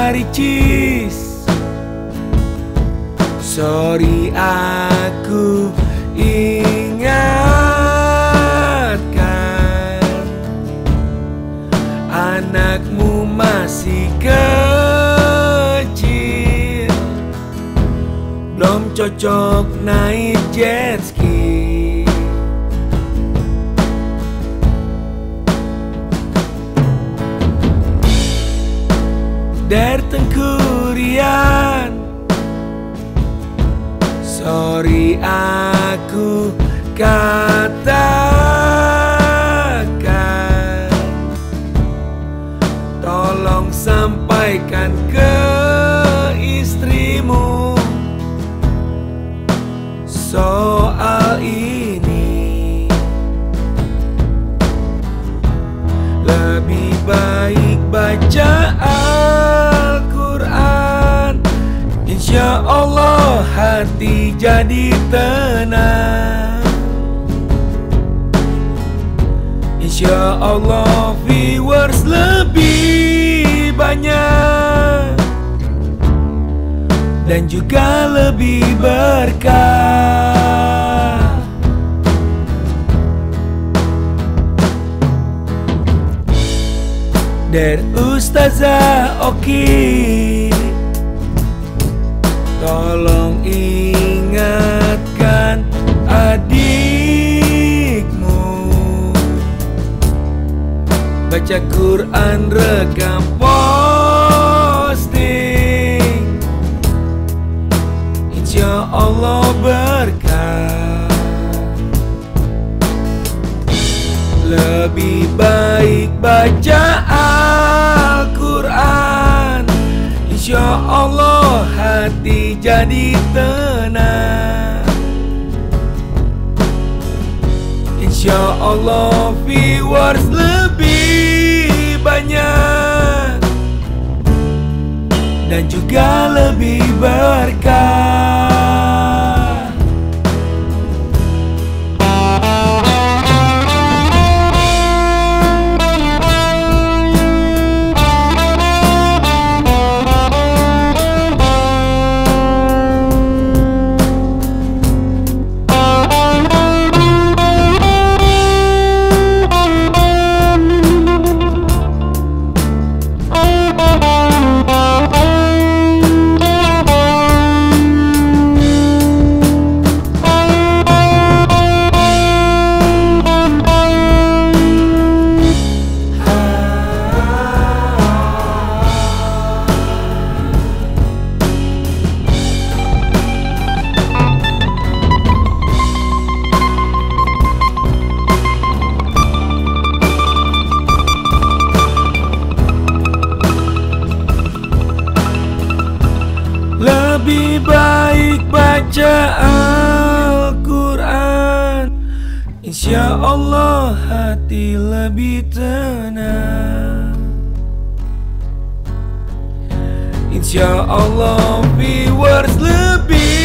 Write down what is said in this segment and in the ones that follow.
Ricis. Sorry aku ingatkan, anakmu masih kecil, belum cocok naik jet ski. Der Tengku Rian, sorry aku katakan, tolong sampaikan ke istrimu soal ini. Lebih baik baca Al-Quran, insya Allah hati jadi tenang. Insya Allah viewers lebih banyak dan juga lebih berkah. Der Ustazah Oki, tolong ingatkan adikmu, baca Quran rekam posting, insya Allah berkah. Lebih baik baca Al-Quran, insya Allah hati jadi tenang. Insya Allah viewers lebih banyak dan juga lebih berkah. Lebih baik baca Al-Quran, insya Allah hati lebih tenang. Insya Allah viewers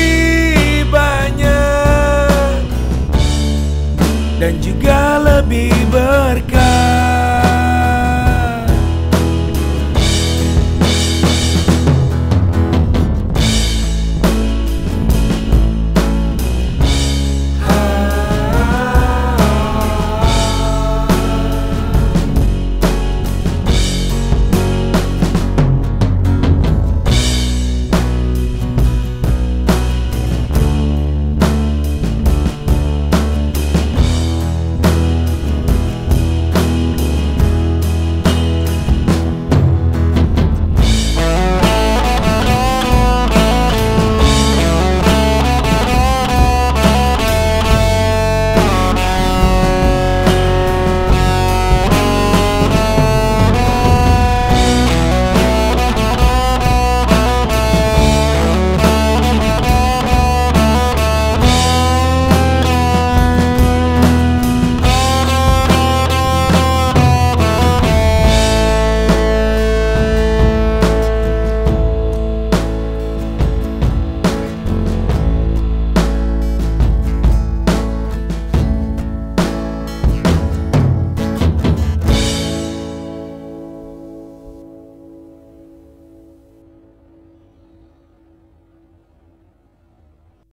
lebih banyak dan juga lebih